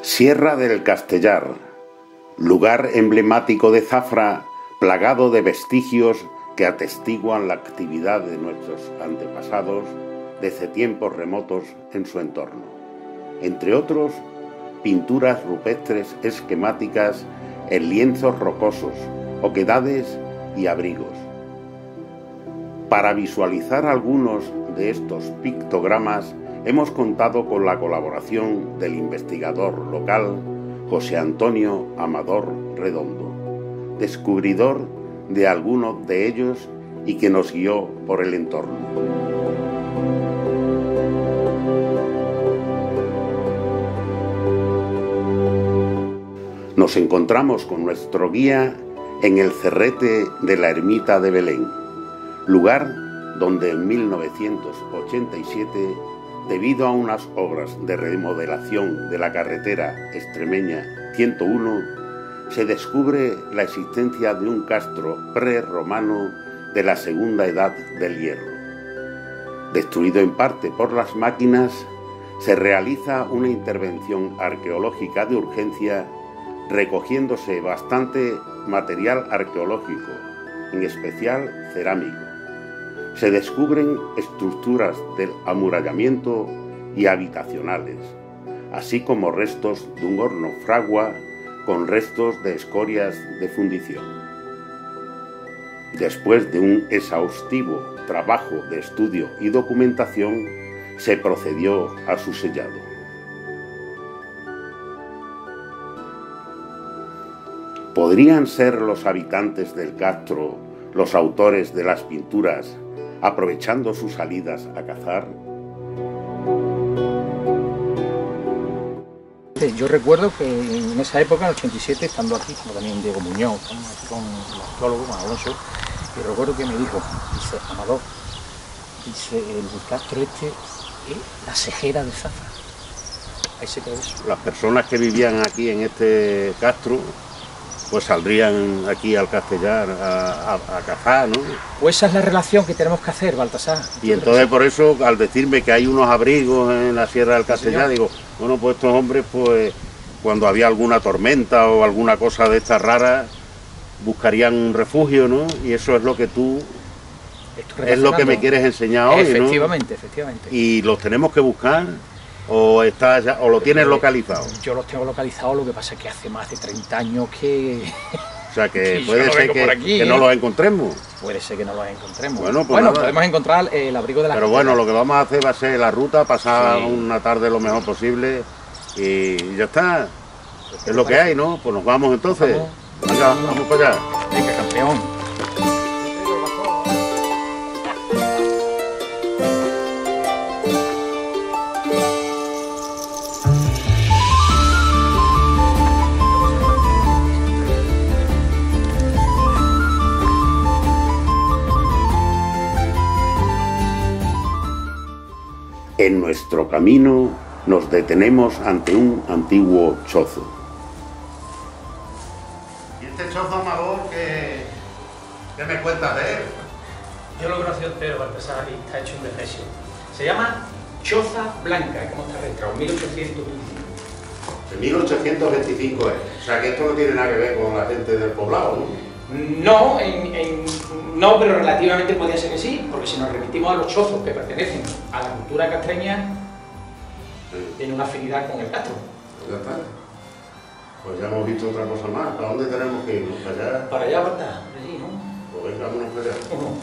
Sierra del Castellar, lugar emblemático de Zafra, plagado de vestigios que atestiguan la actividad de nuestros antepasados desde tiempos remotos en su entorno. Entre otros, pinturas rupestres esquemáticas en lienzos rocosos, oquedades y abrigos. Para visualizar algunos de estos pictogramas, hemos contado con la colaboración del investigador local José Antonio Amador Redondo, descubridor de algunos de ellos y que nos guió por el entorno. Nos encontramos con nuestro guía en el cerrete de la ermita de Belén, lugar donde en 1987, debido a unas obras de remodelación de la carretera extremeña 101, se descubre la existencia de un castro prerromano de la segunda edad del hierro. Destruido en parte por las máquinas, se realiza una intervención arqueológica de urgencia, recogiéndose bastante material arqueológico, en especial cerámico. Se descubren estructuras del amurallamiento y habitacionales, así como restos de un horno fragua con restos de escorias de fundición. Después de un exhaustivo trabajo de estudio y documentación, se procedió a su sellado. ¿Podrían ser los habitantes del castro los autores de las pinturas, aprovechando sus salidas a cazar? Yo recuerdo que en esa época, en el 87, estando aquí, como también Diego Muñoz, estamos aquí con el arqueólogo, con Alonso, y recuerdo que me dijo, dice, Amador, dice, el castro este es la cejera de Zafra. Ahí se quedó eso. Las personas que vivían aquí en este castro, pues saldrían aquí al Castellar a cazar, ¿no? Pues esa es la relación que tenemos que hacer, Baltasar. Y entonces por eso, al decirme que hay unos abrigos en la Sierra del Castellar, digo, bueno, pues estos hombres, pues cuando había alguna tormenta o alguna cosa de estas raras, buscarían un refugio, ¿no? Y eso es lo que tú, es lo que me quieres enseñar hoy, ¿no? Efectivamente. Y los tenemos que buscar. ¿O está ya, o lo tienes localizado? Yo los tengo localizados, lo que pasa es que hace más de 30 años que... O sea, que puede ser que no los encontremos. Puede ser que no los encontremos. Bueno, podemos encontrar el abrigo de la Pero bueno, lo que vamos a hacer va a ser la ruta, pasar una tarde lo mejor posible y ya está. Es lo que hay, ¿no? Pues nos vamos entonces. Venga, vamos para allá. Venga, campeón. En nuestro camino nos detenemos ante un antiguo chozo. ¿Y este chozo, Amador, qué me cuentas de él? Yo lo conozco entero, Baltasar, y está hecho un desprecio. Se llama Choza Blanca, como está registrado, 1825. De 1825 es. O sea que esto no tiene nada que ver con la gente del poblado, ¿no? No, no, pero relativamente podría ser que sí, porque si nos remitimos a los chozos que pertenecen a la cultura castreña, tiene una afinidad con el castro. Ya está. Pues ya hemos visto otra cosa más. ¿Para dónde tenemos que irnos? ¿Para allá? Para allá, para allí, ¿no? Pues venga, vámonos para allá.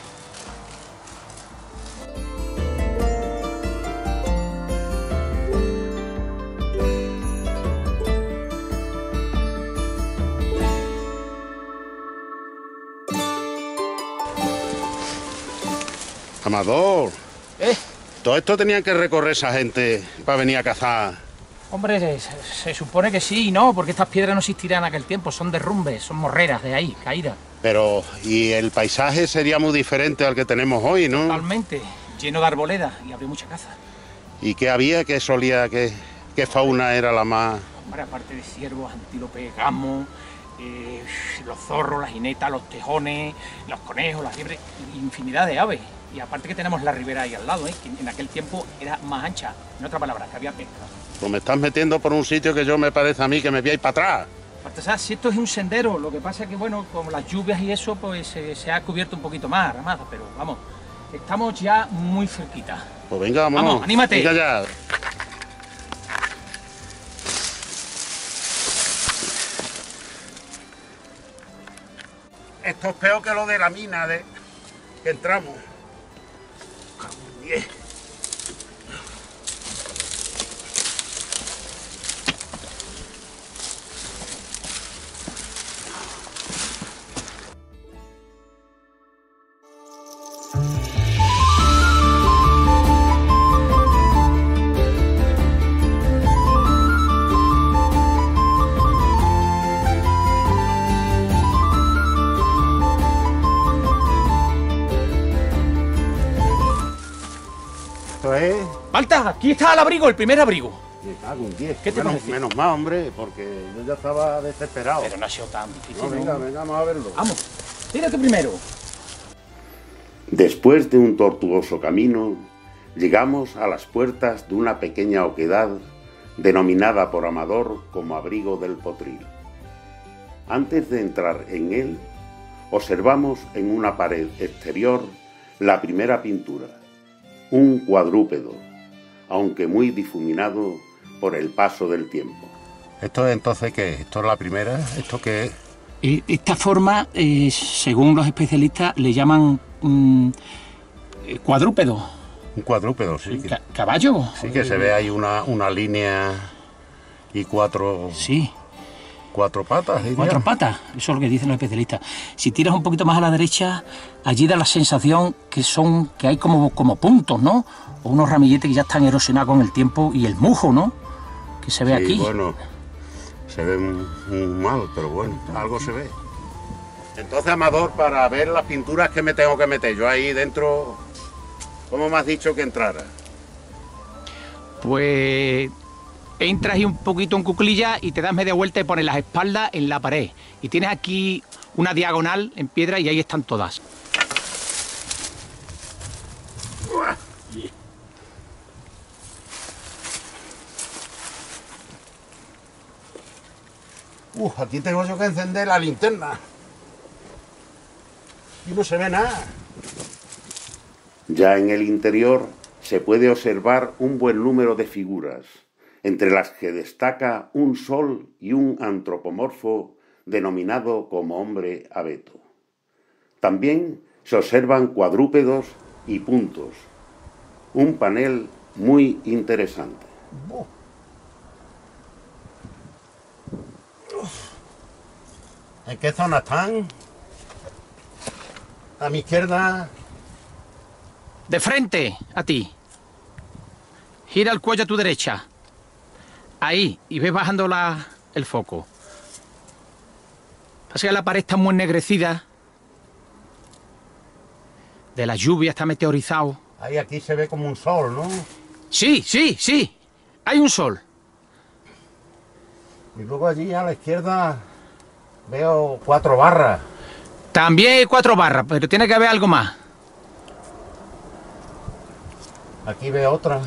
Amador, todo esto tenían que recorrer esa gente para venir a cazar. Hombre, se supone que sí y no, porque estas piedras no existirían en aquel tiempo, son derrumbes, son morreras de ahí, caídas. Pero, y el paisaje sería muy diferente al que tenemos hoy, ¿no? Totalmente, lleno de arboledas y había mucha caza. ¿Y qué había? ¿Qué solía? ¿Qué fauna era la más...? Hombre, aparte de ciervos, antílopes, gamos, los zorros, las jinetas, los tejones, los conejos, las liebres, infinidad de aves. Y aparte que tenemos la ribera ahí al lado, que en aquel tiempo era más ancha. En otra palabra, que había pesca. Pues me estás metiendo por un sitio que yo me parece a mí que me voy a ir para atrás. Aparte, ¿sabes? Si esto es un sendero, lo que pasa es que, bueno, con las lluvias y eso, pues se ha cubierto un poquito más, Ramada, pero vamos, estamos ya muy cerquita. Pues venga, vámonos. Vamos, anímate. Venga ya. Esto es peor que lo de la mina que entramos. Bien. ¡Falta! Aquí está el abrigo, el primer abrigo. Me cago en 10. ¿Qué te parece? Menos mal, hombre, porque yo ya estaba desesperado. Pero no ha sido tan difícil. No, venga, venga, vamos a verlo. Vamos, tírate primero. Después de un tortuoso camino, llegamos a las puertas de una pequeña oquedad denominada por Amador como Abrigo del Potril. Antes de entrar en él, observamos en una pared exterior la primera pintura, un cuadrúpedo, aunque muy difuminado por el paso del tiempo. ¿Esto entonces qué es? ¿Esto es la primera? ¿Esto qué es? Esta forma, según los especialistas, le llaman cuadrúpedo. Un cuadrúpedo, sí. ¿Caballo? Sí, que se ve ahí una línea y cuatro... Sí. Cuatro patas. Cuatro patas, eso es lo que dicen los especialistas. Si tiras un poquito más a la derecha, allí da la sensación que hay como puntos, ¿no? O unos ramilletes que ya están erosionados con el tiempo y el musgo, ¿no? Que se ve aquí. Bueno, se ve muy mal, pero bueno, algo se ve. Entonces, Amador, para ver las pinturas que me tengo que meter, yo ahí dentro, ¿cómo me has dicho que entrara? Pues entras ahí un poquito en cuclillas y te das media vuelta y pones las espaldas en la pared. Y tienes aquí una diagonal en piedra y ahí están todas. Aquí tengo yo que encender la linterna. Y no se ve nada. Ya en el interior se puede observar un buen número de figuras, entre las que destaca un sol y un antropomorfo denominado como hombre abeto. También se observan cuadrúpedos y puntos, un panel muy interesante. ¿En qué zona están? A mi izquierda. De frente a ti. Gira el cuello a tu derecha. Ahí, y ves bajando el foco. Pasa que la pared está muy ennegrecida. De la lluvia está meteorizado. Ahí aquí se ve como un sol, ¿no? Sí, sí, sí. Hay un sol. Y luego allí a la izquierda veo 4 barras. También hay 4 barras, pero tiene que haber algo más. Aquí veo otra.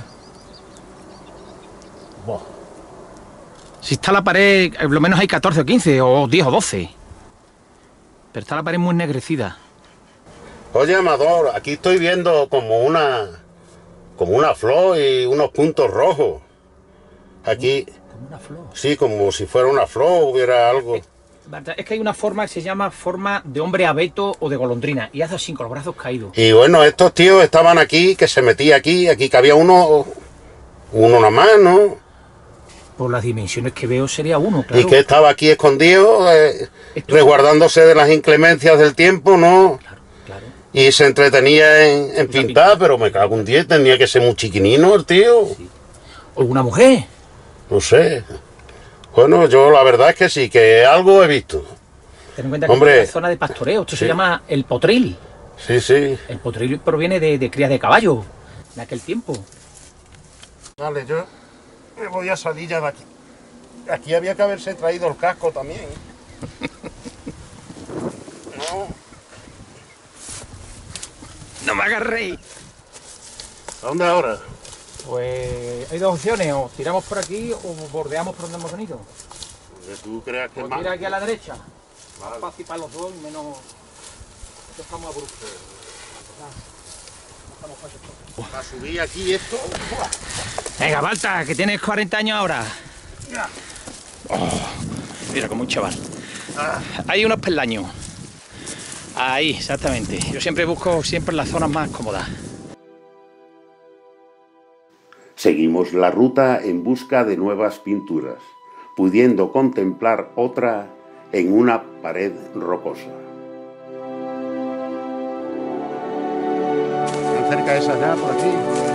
Buah. Si está la pared, por lo menos hay 14 o 15, o 10 o 12. Pero está la pared muy ennegrecida. Oye, Amador, aquí estoy viendo como una flor y unos puntos rojos. Aquí. ¿Como una flor? Sí, como si fuera una flor, hubiera algo. Es que hay una forma que se llama forma de hombre abeto o de golondrina, y hace así con los brazos caídos. Y bueno, estos tíos estaban aquí, que se metía aquí cabía uno nada más, ¿no? Por las dimensiones que veo sería uno, claro. Y que estaba aquí escondido, resguardándose de las inclemencias del tiempo, ¿no? Claro, claro. Y se entretenía en pintar, pero me cago en 10, tenía que ser muy chiquinino el tío. Sí. ¿O una mujer? No sé. Bueno, yo la verdad es que sí, que algo he visto. Ten en cuenta que es una zona de pastoreo, esto se llama el Potril. Sí, sí. El Potril proviene de crías de caballo, de aquel tiempo. Vale, yo me voy a salir ya de aquí. Aquí había que haberse traído el casco también. No. No me agarréis. ¿A dónde ahora? Pues hay dos opciones, o tiramos por aquí o bordeamos por donde hemos venido. Donde tú creas que es Pues más. tira aquí a la derecha. Vale. Más fácil para los dos y menos... Esto estamos abruptos. Para subir aquí esto. Venga, Balta, que tienes 40 años ahora. Oh, mira, como un chaval. Hay unos peldaños. Ahí, exactamente. Yo siempre busco las zonas más cómodas. Seguimos la ruta en busca de nuevas pinturas, pudiendo contemplar otra en una pared rocosa. ¿Están cerca de esa ya, por aquí?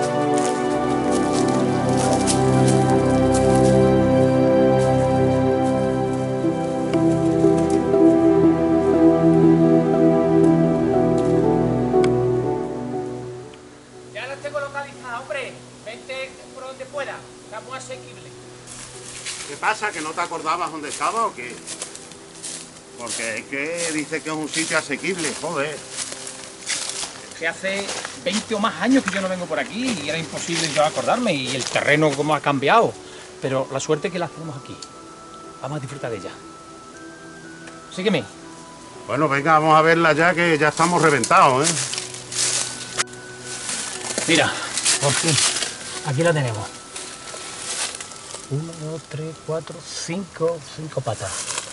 Ya las tengo localizadas, hombre. Vente por donde pueda. Está muy asequible. ¿Qué pasa? ¿Que no te acordabas dónde estaba o qué? Porque es que dice que es un sitio asequible, joder. Que hace 20 o más años que yo no vengo por aquí y era imposible yo acordarme y el terreno como ha cambiado. Pero la suerte es que la tenemos aquí. Vamos a disfrutar de ella. Sígueme. Bueno, venga, vamos a verla ya, que ya estamos reventados, ¿eh? Mira, por fin, aquí la tenemos. 1, 2, 3, 4, 5 patas.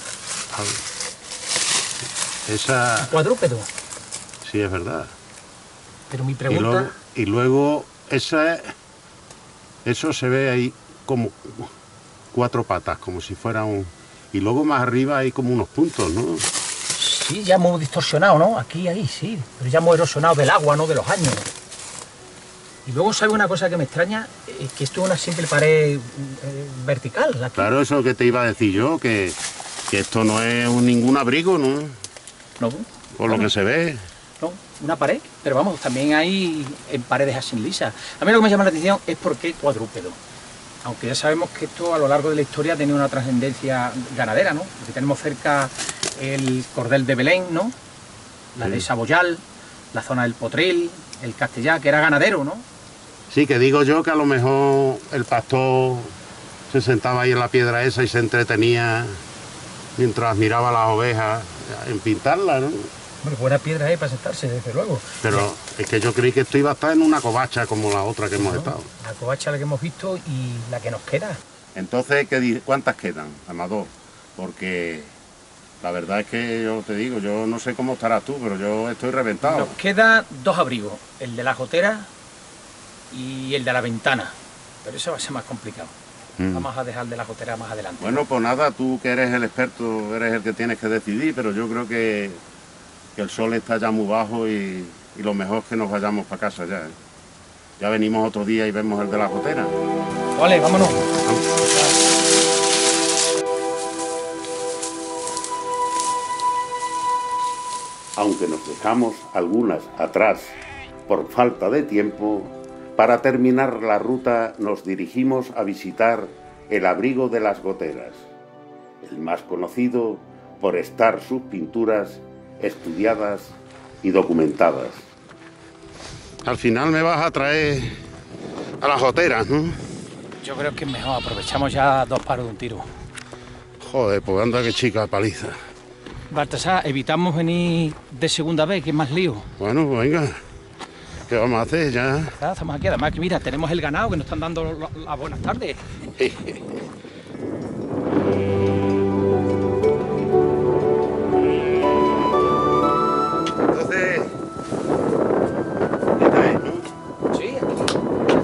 Esa... Cuadrúpedo. Sí, es verdad. Pero mi pregunta... Y luego esa... Eso se ve ahí como 4 patas, como si fuera un... Y luego más arriba hay como unos puntos, ¿no? Sí, ya hemos distorsionado, ¿no? Aquí, ahí, sí. Pero ya hemos erosionado del agua, no de los años. Y luego, ¿sabe una cosa que me extraña? Que esto es una simple pared vertical. Aquí. Claro, eso es lo que te iba a decir yo, que esto no es ningún abrigo, ¿no? No. Por lo que se ve. No, una pared. Pero vamos, también hay en paredes así lisas. A mí lo que me llama la atención es por qué cuadrúpedo. Aunque ya sabemos que esto a lo largo de la historia ha tenido una trascendencia ganadera, ¿no? Porque tenemos cerca el Cordel de Belén, ¿no? La de Saboyal, la zona del Potril, el Castellá, que era ganadero, ¿no? Sí, que digo yo que a lo mejor el pastor se sentaba ahí en la piedra esa y se entretenía mientras miraba las ovejas en pintarlas, ¿no? Bueno, buena piedra para sentarse, desde luego. Pero es que yo creí que esto iba a estar en una covacha como la otra que hemos estado. La covacha la que hemos visto y la que nos queda. Entonces, ¿cuántas quedan, Amador? Porque la verdad es que yo te digo, yo no sé cómo estarás tú, pero yo estoy reventado. Nos quedan 2 abrigos, el de la gotera y el de la ventana. Pero eso va a ser más complicado. Vamos a dejar el de la gotera más adelante. Bueno, pues nada, tú que eres el experto, eres el que tienes que decidir, pero yo creo que el sol está ya muy bajo y lo mejor es que nos vayamos para casa ya, ¿eh? Ya venimos otro día y vemos el de la gotera. Vale, vámonos. Aunque nos dejamos algunas atrás por falta de tiempo, para terminar la ruta nos dirigimos a visitar el abrigo de las goteras, el más conocido por estar sus pinturas estudiadas y documentadas. Al final me vas a traer a las goteras, ¿no? Yo creo que es mejor, aprovechamos ya 2 paros de un tiro. Joder, pues anda que chica paliza. Baltasar, evitamos venir de segunda vez, que es más lío. Bueno, pues venga, ¿qué vamos a hacer ya? Estamos aquí, además que mira, tenemos el ganado que nos están dando las buenas tardes. Entonces, esta es, ¿no? Sí, aquí.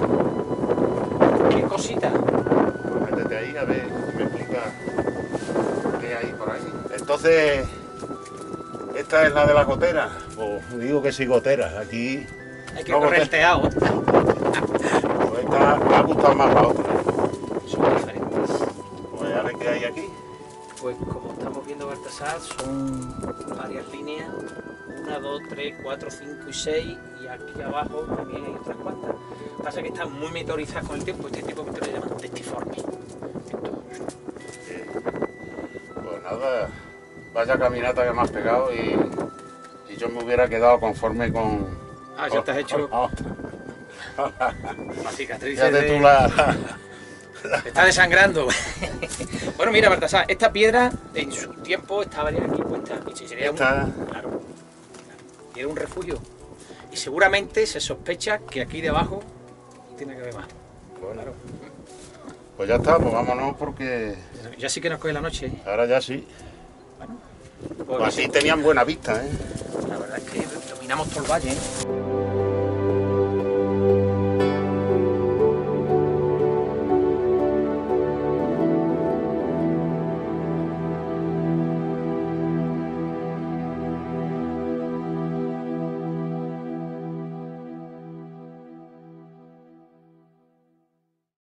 Qué cosita. Pues métete ahí a ver si me explica qué hay por ahí. Entonces, ¿esta es la de la gotera? Pues digo que sí, gotera. Aquí Hay que no, correr el teado. pues esta me ha gustado más la otra. Son diferentes. Pues a ver qué hay aquí. Pues como estamos viendo, Baltasar, son varias líneas. 1, 2, 3, 4, 5 y 6. Y aquí abajo también hay otras cuantas. Lo que pasa es que están muy meteorizadas con el tiempo. Este tipo de pintura le llaman testiforme. Pues nada, vaya caminata que me has pegado y yo me hubiera quedado conforme con Ah, ya te has hecho Otra. la cicatriz. Fíjate tú la... Está desangrando. Bueno, mira, Baltasar, esta piedra en su tiempo estaba ya aquí puesta. Y sería Esta- claro, y era un refugio. Y seguramente se sospecha que aquí debajo tiene que haber más. Claro. Pues ya está, pues vámonos porque Ya sí que nos coge la noche. ¿Eh? ahora ya sí. Bueno, Pues así tenían buena vista, ¿eh? la verdad es que dominamos todo el valle. ¿Eh?